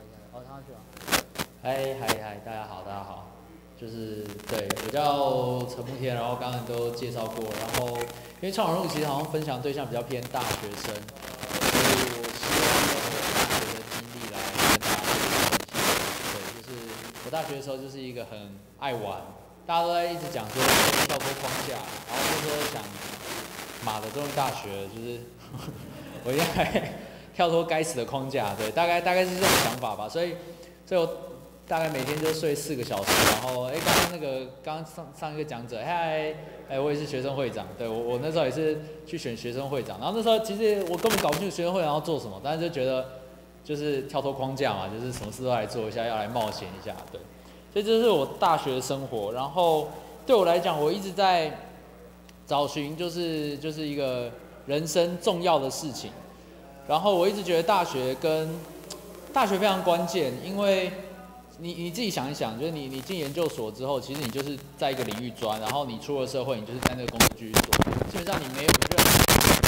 一下，哦，上去了。嗨，大家好，就是对我叫陈慕天，然后刚刚都介绍过，然后因为创网路其实好像分享对象比较偏大学生，所以我希望用我大学的经历来跟大家分享。对，就是我大学的时候就是一个很爱玩，大家都在一直讲说跳脱框架，然后就说想，妈的，终于大学了，就是我应该跳脱该死的框架，对，大概是这种想法吧，所以我大概每天就睡4个小时，然后刚刚上一个讲者，我也是学生会长，对我那时候也是去选学生会长，然后那时候其实我根本搞不清楚学生会长要做什么，但是就觉得就是跳脱框架嘛，就是什么事都来做一下，要来冒险一下，对，所以这是我大学的生活，然后对我来讲，我一直在找寻就是一个人生重要的事情，然后我一直觉得大学非常关键，因为你自己想一想，就是你进研究所之后，其实你就是在一个领域钻，然后你出了社会，你就是在那个公司继续做，基本上你没有任何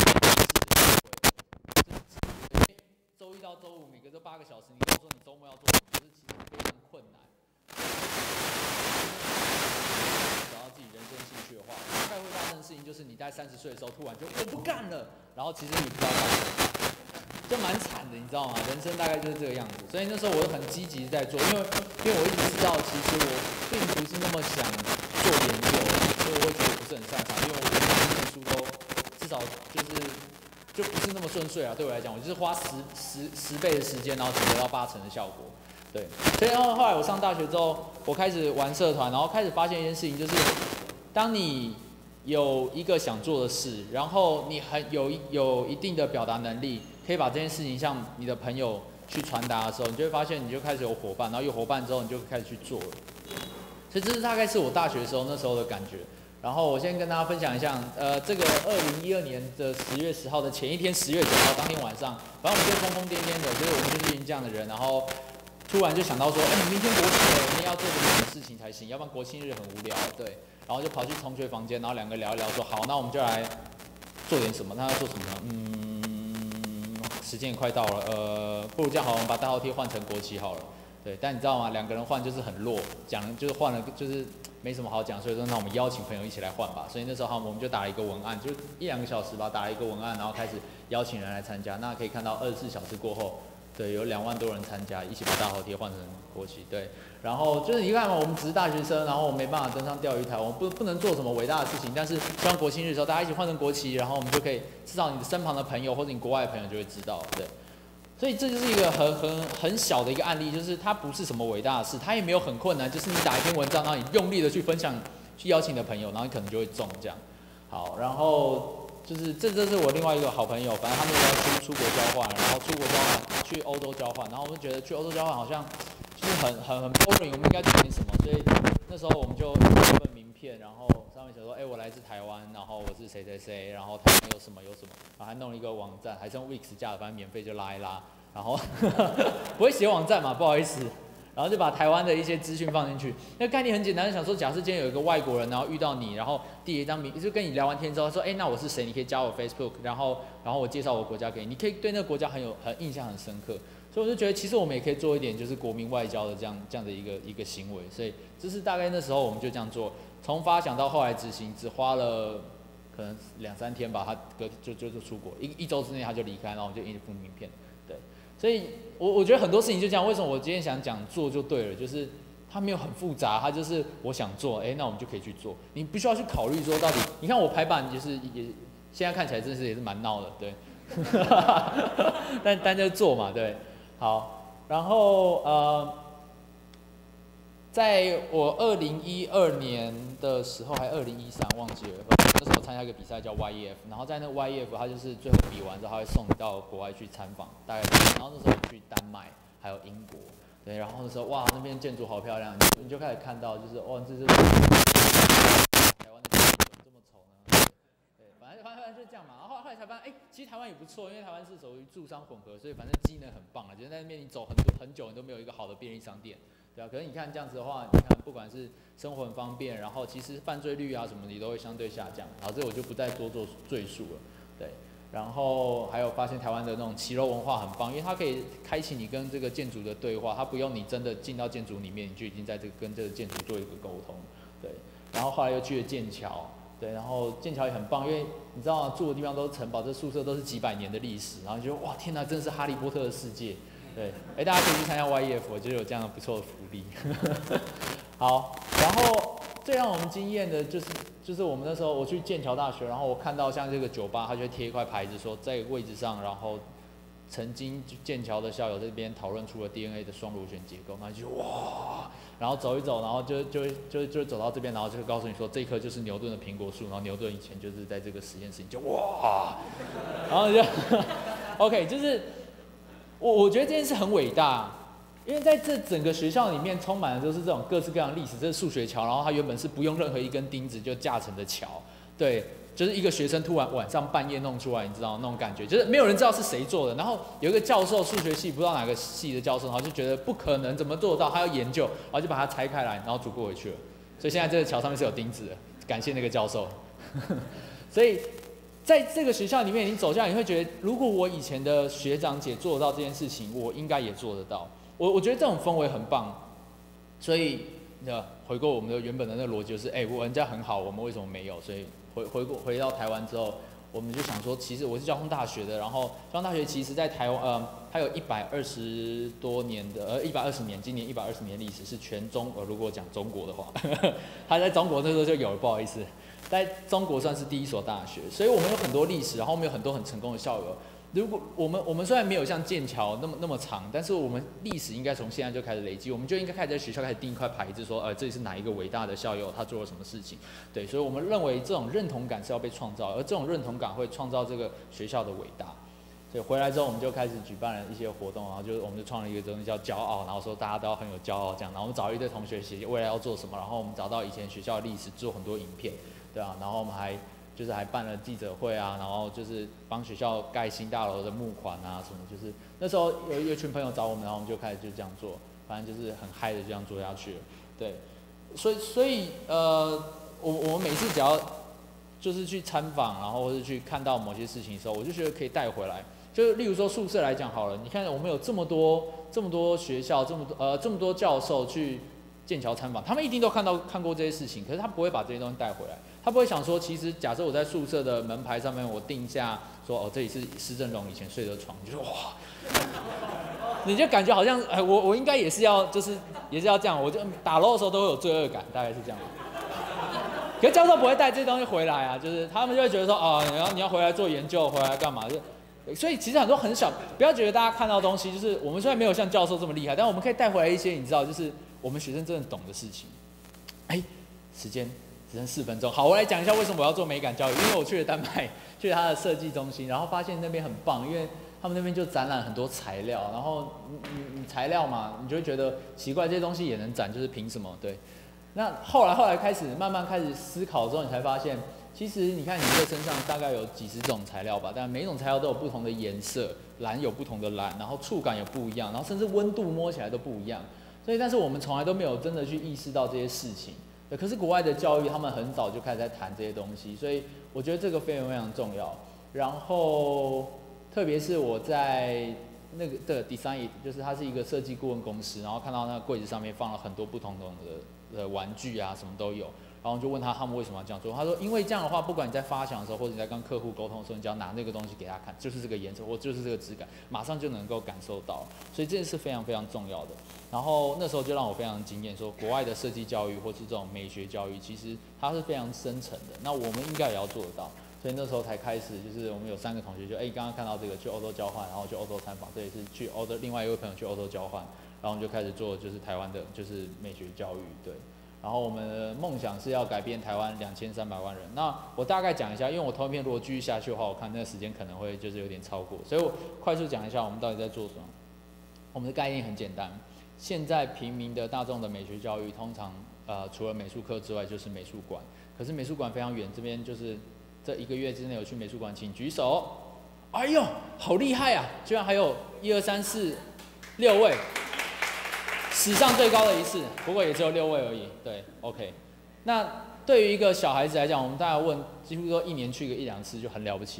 周一到周五每个都8个小时，你跟我说你周末要做什么，就是其实非常困难。找到自己人生兴趣的话，大概会发生的事情就是你在30岁的时候突然就我不干了，然后其实你不知道干什么。就蛮惨的，你知道吗？人生大概就是这个样子，所以那时候我很积极在做，因为我一直知道，其实我并不是那么想做研究，所以我会觉得不是很擅长，因为我念书都至少就不是那么顺遂啊。对我来讲，我就是花十倍的时间，然后只得到8成的效果。对，所以后来我上大学之后，我开始玩社团，然后开始发现一件事情，就是当你有一个想做的事，然后你有一定的表达能力，可以把这件事情向你的朋友去传达的时候，你就会发现你就开始有伙伴，然后有伙伴之后你就开始去做了。所以这是大概是我大学的时候那时候的感觉。然后我先跟大家分享一下，这个2012年的10月10号的前一天10月9号当天晚上，反正我们就疯疯癫癫的，就是我们就是这样的人，然后突然就想到说，明天国庆了，我们要做点什么事情才行，要不然国庆日很无聊，对。然后就跑去同学房间，然后2个聊一聊，说好，那我们就来做点什么。那要做什么呢？时间也快到了，不如这样好，我们把大头贴换成国旗好了。对，但你知道吗？2个人换就是很弱，讲就是换了就是没什么好讲，所以说那我们邀请朋友一起来换吧。所以那时候我们就打了一个文案，就1-2个小时吧，打了一个文案，然后开始邀请人来参加。那可以看到24小时过后，对，有2万多人参加，一起把大头贴换成国旗，对。然后就是你看嘛，我们只是大学生，然后我们没办法登上钓鱼台，我们不能做什么伟大的事情，但是希望国庆日的时候大家一起换成国旗，然后我们就可以至少你的身旁的朋友或者你国外的朋友就会知道，对。所以这就是一个很小的一个案例，就是它不是什么伟大的事，它也没有很困难，就是你打一篇文章，然后你用力的去分享，去邀请你的朋友，然后你可能就会中这样。好，然后就是这是我另外一个好朋友，反正他们要出国交换，然后出国交换去欧洲交换，然后我们觉得去欧洲交换好像就是很 boring， 我们应该做点什么，所以那时候我们就有一份名片，然后上面写说，我来自台湾，然后我是谁谁谁，然后台湾有什么，然后还弄了一个网站，还是用 Wix 架的，反正免费就拉一拉，然后不会写网站嘛，不好意思。然后就把台湾的一些资讯放进去，那概念很简单，想说，假设今天有一个外国人，然后遇到你，然后递一张名，就跟你聊完天之后说，那我是谁？你可以加我 Facebook， 然后我介绍我国家给你，你可以对那个国家很印象很深刻，所以我就觉得其实我们也可以做一点就是国民外交的这样的一个行为，所以这是大概那时候我们就这样做，从发想到后来执行，只花了可能2-3天吧，他就出国，一周之内他就离开，然后我们就印一副名片，对。所以我觉得很多事情就这样，为什么我今天想讲做就对了，就是它没有很复杂，它就是我想做，那我们就可以去做，你不需要去考虑说到底，你看我排版就是也现在看起来真是也是蛮闹的，对，但就做嘛，对，好，然后在我2012年的时候，还2013忘记了，那时候参加一个比赛叫 YEF， 然后在那个 YEF， 它就是最后比完之后，它会送你到国外去参访，大概是，然后那时候我去丹麦，还有英国，对，然后那时候哇，那边建筑好漂亮，你就开始看到就是哇，这是台湾的建筑怎么这么丑呢？对，反正就这样嘛，然后后来才发现，其实台湾也不错，因为台湾是属于住商混合，所以反正机能很棒啊，就是在那边你走很久，你都没有一个好的便利商店。对啊，可是你看这样子的话，你看不管是生活很方便，然后其实犯罪率啊什么的都会相对下降。好，这我就不再多做赘述了。对， 然后还有发现台湾的那种骑楼文化很棒，因为它可以开启你跟这个建筑的对话，它不用你真的进到建筑里面，你就已经在跟这个建筑做一个沟通，对。然后后来又去了剑桥，对，然后剑桥也很棒，因为你知道吗，住的地方都是城堡，这宿舍都是几百年的历史，然后你觉得哇天哪，真的是哈利波特的世界，对，大家可以去参加 YEF， 我觉得有这样的不错的福利。好，然后最让我们惊艳的就是我们那时候我去剑桥大学，然后我看到像这个酒吧，它就会贴一块牌子说在位置上，然后曾经剑桥的校友这边讨论出了 DNA 的双螺旋结构，然后就哇，然后走一走，然后就走到这边，然后就告诉你说这一棵就是牛顿的苹果树，然后牛顿以前就是在这个实验室，你就哇，然后就OK， 就是我觉得这件事很伟大。因为在这整个学校里面充满了都是这种各式各样的历史，这是数学桥，然后它原本是不用任何一根钉子就架成的桥，对，就是一个学生突然晚上半夜弄出来，你知道那种感觉，就是没有人知道是谁做的，然后有一个教授，数学系不知道哪个系的教授，然后就觉得不可能，怎么做得到，他要研究，然后就把它拆开来，然后组过回去了，所以现在这个桥上面是有钉子的，感谢那个教授。所以在这个学校里面，你走下来，你会觉得，如果我以前的学长姐做得到这件事情，我应该也做得到。我觉得这种氛围很棒，所以回过我们的原本的那个逻辑，就是人家很好，我们为什么没有？所以回到台湾之后，我们就想说，其实我是交通大学的，然后交通大学其实在台湾，它有120多年的120年，今年120年的历史，是全中如果讲中国的话，它在中国那时候就有了，不好意思，在中国算是第一所大学，所以我们有很多历史，然后我们有很多很成功的校友。如果我们虽然没有像剑桥那么长，但是我们历史应该从现在就开始累积，我们就应该开始在学校开始钉一块牌子说，这里是哪一个伟大的校友，他做了什么事情，对，所以我们认为这种认同感是要被创造，而这种认同感会创造这个学校的伟大。所以回来之后，我们就开始举办了一些活动，然后我们就创了一个东西叫骄傲，然后说大家都要很有骄傲这样，然后我们找一堆同学写未来要做什么，然后我们找到以前学校的历史，做很多影片，对啊，然后我们还办了记者会啊，然后就是帮学校盖新大楼的募款啊什么，就是那时候有一群朋友找我们，然后我们就开始就这样做，反正就是很嗨的这样做下去了，对，所以我们每次只要就是去参访，然后或是去看到某些事情的时候，我就觉得可以带回来，就例如说宿舍来讲好了，你看我们有这么多学校，这么多教授去剑桥参访，他们一定都看过这些事情，可是他不会把这些东西带回来。他不会想说，其实假设我在宿舍的门牌上面我定下说，这里是施正荣以前睡的床，你就说哇，你就感觉好像我应该也是要这样，我就打漏的时候都会有罪恶感，大概是这样。可是教授不会带这些东西回来啊，就是他们就会觉得说你要回来做研究，回来干嘛？所以其实很多很小，不要觉得大家看到东西，就是我们虽然没有像教授这么厉害，但我们可以带回来一些你知道，就是我们学生真的懂的事情。时间只剩4分钟，好，我来讲一下为什么我要做美感教育。因为我去了丹麦，去了他的设计中心，然后发现那边很棒，因为他们那边就展览很多材料，然后你材料嘛，你就会觉得奇怪，这些东西也能展，就是凭什么？对。那后来慢慢开始思考之后，你才发现，其实你看你这身上大概有几十种材料吧，但每一种材料都有不同的颜色，蓝有不同的蓝，然后触感也不一样，然后甚至温度摸起来都不一样。所以，但是我们从来都没有真的去意识到这些事情。对，可是国外的教育，他们很早就开始在谈这些东西，所以我觉得这个非常非常重要。然后，特别是我在那个的 design， 就是它是一个设计顾问公司，然后看到那个柜子上面放了很多不同的玩具啊，什么都有。然后就问他们为什么要这样做，他说因为这样的话，不管你在发想的时候，或者你在跟客户沟通的时候，你只要拿那个东西给他看，就是这个颜色或就是这个质感，马上就能够感受到，所以这件事非常非常重要的。然后那时候就让我非常惊艳，说国外的设计教育或是这种美学教育，其实它是非常深层的，那我们应该也要做得到。所以那时候才开始，就是我们有3个同学就刚刚看到这个去欧洲交换，然后去欧洲参访，这也是去欧洲，另外一位朋友去欧洲交换，然后我们就开始做就是台湾的就是美学教育，对。然后我们的梦想是要改变台湾2300万人。那我大概讲一下，因为我投影片如果继续下去的话，我看那个时间可能会就是有点超过，所以我快速讲一下我们到底在做什么。我们的概念很简单，现在平民的大众的美学教育，通常除了美术课之外就是美术馆，可是美术馆非常远，这边就是这1个月之内有去美术馆，请举手。哎呦，好厉害啊！居然还有1、2、3、4、6位。史上最高的一次，不过也只有6位而已。对 ，OK。那对于一个小孩子来讲，我们大概问，几乎都1年去个1、2次就很了不起了啦。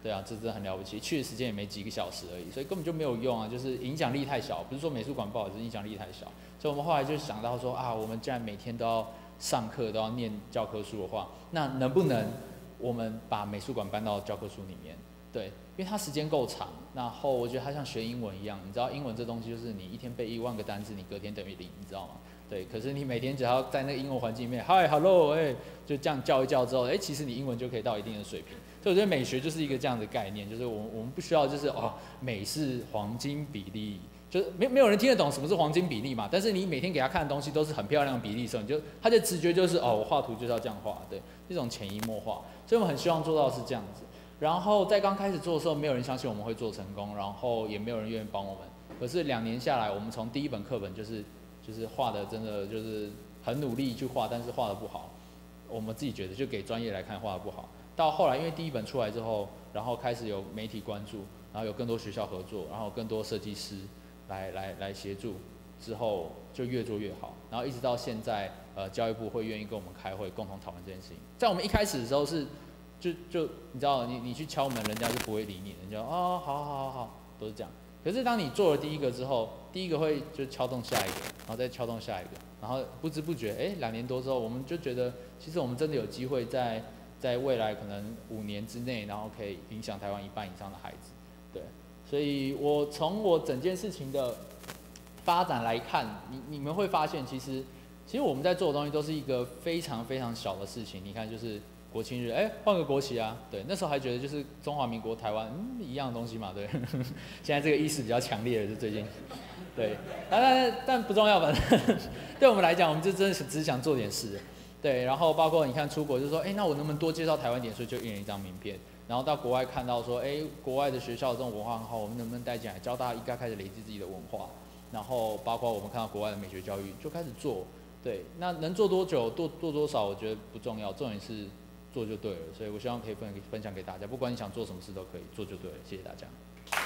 对啊，这真的很了不起，去的时间也没几个小时而已，所以根本就没有用啊，就是影响力太小。不是说美术馆不好，只是影响力太小。所以我们后来就想到说啊，我们既然每天都要上课，都要念教科书的话，那能不能我们把美术馆搬到教科书里面？对，因为它时间够长，然后我觉得它像学英文一样，你知道英文这东西就是你一天背10000个单词，你隔天等于0，你知道吗？对，可是你每天只要在那个英文环境里面 ，Hi Hello， 就这样叫一叫之后，其实你英文就可以到一定的水平。所以我觉得美学就是一个这样的概念，就是我们不需要就是美是黄金比例，就是没有人听得懂什么是黄金比例嘛。但是你每天给他看的东西都是很漂亮的比例的时候，他的直觉就是我画图就是要这样画，对，这种潜移默化。所以我们很希望做到是这样子。然后在刚开始做的时候，没有人相信我们会做成功，然后也没有人愿意帮我们。可是2年下来，我们从第一本课本就是画的真的就是很努力去画，但是画的不好，我们自己觉得就给专业来看画的不好。到后来因为第一本出来之后，然后开始有媒体关注，然后有更多学校合作，然后更多设计师来协助，之后就越做越好。然后一直到现在，教育部会愿意跟我们开会，共同讨论这件事情。在我们一开始的时候是就你知道，你去敲门，人家就不会理你，人家好，都是这样。可是当你做了第一个之后，第一个会就敲动下一个，然后再敲动下一个，然后不知不觉，2年多之后，我们就觉得其实我们真的有机会在未来可能5年之内，然后可以影响台湾1半以上的孩子，对。所以我从我整件事情的发展来看，你们会发现，其实我们在做的东西都是一个非常非常小的事情。你看，就是国庆日，换个国旗啊，对，那时候还觉得就是中华民国台湾，一样的东西嘛，对。现在这个意识比较强烈了，就最近，对，但不重要，反正对我们来讲，我们就真的只是想做点事，对。然后包括你看出国，就说，那我能不能多介绍台湾点，所以就印了一张名片。然后到国外看到说，国外的学校这种文化很好，我们能不能带进来，教大家应该开始累积自己的文化。然后包括我们看到国外的美学教育，就开始做，对。那能做多久，做多少，我觉得不重要，重点是做就对了。所以我希望可以分享给大家，不管你想做什么事都可以，做就对了。谢谢大家。